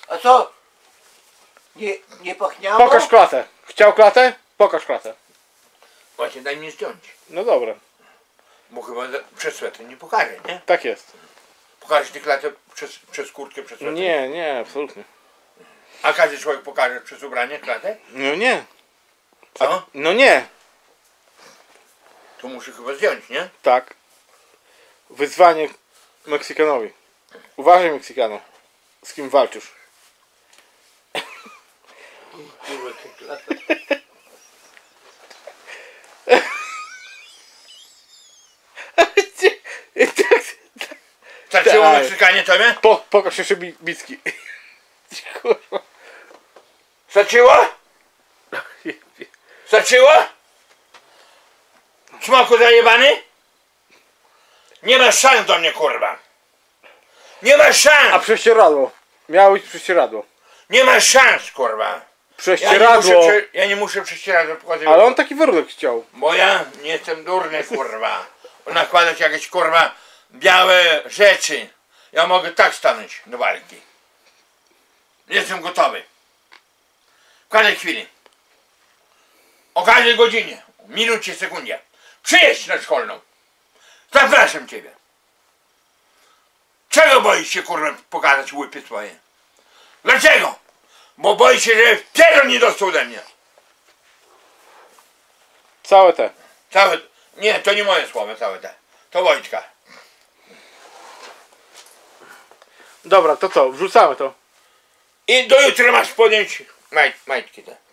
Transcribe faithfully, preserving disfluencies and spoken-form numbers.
A co? Nie, nie pachniało? Pokaż klatę. Chciał klatę? Pokaż klatę. Właśnie, daj mi zdjąć. No dobra. Bo chyba przez sweter nie pokażę, nie? Tak jest. Pokażesz tę klatę przez, przez kurtkę, przez sweter? Nie, nie, absolutnie. A każdy człowiek pokaże przez ubranie klatę? No nie. Co? No nie. To muszę chyba zdjąć, nie? Tak. Wyzwanie Meksykanowi. Uważaj, Meksykano. Z kim walczysz? Kurwa, tę klatę. Starczyło Tak. Meksykanie tobie? Po, pokaż jeszcze bi bicki. Kurwa. Starczyło? Starczyło? Smoku zajebany? Nie masz szans do mnie, kurwa. Nie masz A szans! prześcieradło. Miało być prześcieradło. Nie masz szans, kurwa. Ja nie Prześcieradło. muszę, prze, ja nie muszę prześcieradła pokazywać. Ale on taki wyrodek chciał. Bo ja nie jestem durny, kurwa. Nakładać jakieś, kurwa, białe rzeczy. Ja mogę tak stanąć do walki. Jestem gotowy. W każdej chwili. O każdej godzinie. Minucie, sekundzie. Przyjedź na szkolną. Zapraszam ciebie. Czego boisz się, kurwa, pokazać łypy swoje? Dlaczego? Bo boisz się, że pierdol nie dostał ode mnie. Całe te. Całe... Nie, to nie moje słowa, całe te. To Wojtka. Dobra, to co? Wrzucamy to. I do jutra masz podjąć maj, majtki te.